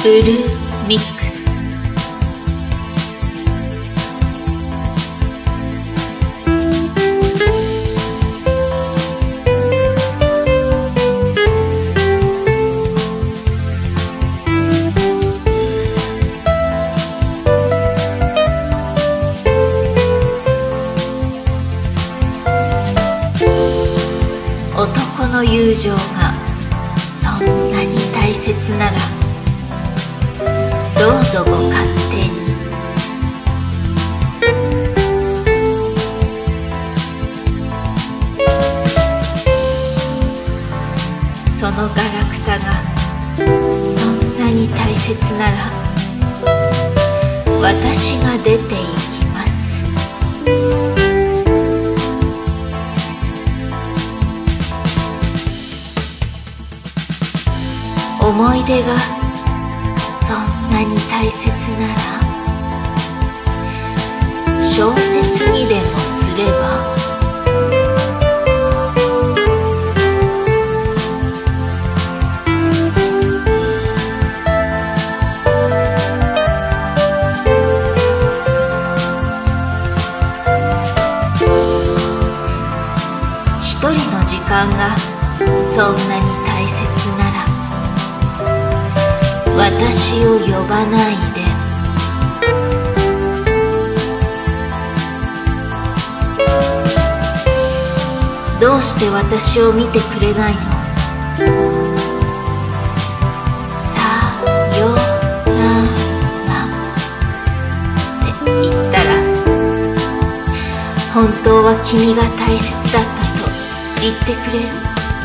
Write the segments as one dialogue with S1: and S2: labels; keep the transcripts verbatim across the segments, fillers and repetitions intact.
S1: ブルーミックス。男の友情がそんなに大切なら、どうぞご勝手に。そのガラクタがそんなに大切なら、私が出て行きます。思い出がそんなに大切なら、小説にでもすれば。一人の時間がそんなに大切なら、私を呼ばないで。どうして私を見てくれないの？さよならって言ったら、本当は君が大切だったと言ってくれる？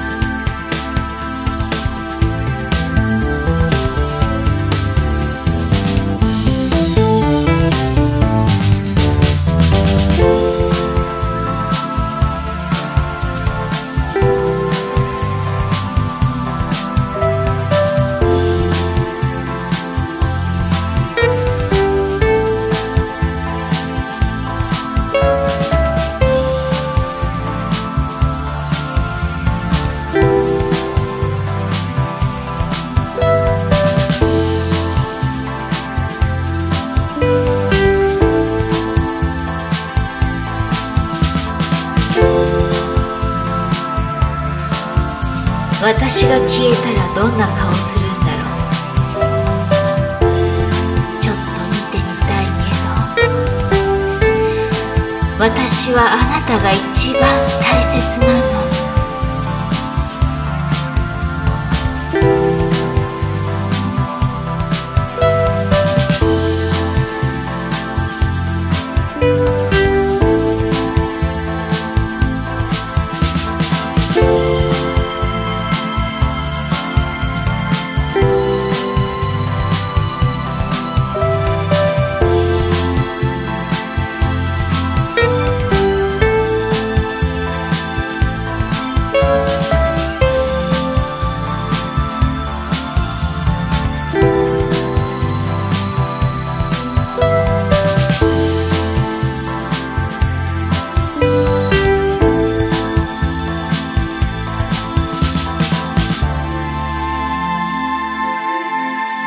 S1: 私が消えたらどんな顔するんだろう。ちょっと見てみたいけど、私はあなたが一番大切なの。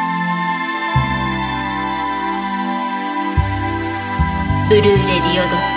S1: ブルーレディオドット